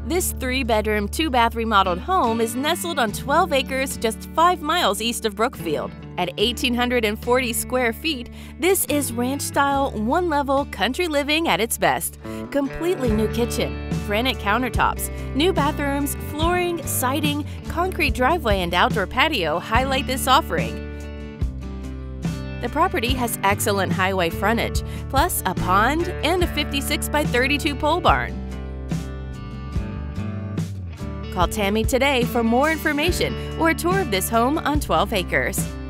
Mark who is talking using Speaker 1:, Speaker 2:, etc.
Speaker 1: This 3-bedroom, 2-bath remodeled home is nestled on 12 acres just 5 miles east of Brookfield. At 1,840 square feet, this is ranch-style, one-level country living at its best. Completely new kitchen, granite countertops, new bathrooms, flooring, siding, concrete driveway, and outdoor patio highlight this offering. The property has excellent highway frontage, plus a pond and a 56 by 32 pole barn. Call Tammy today for more information or a tour of this home on 12 acres.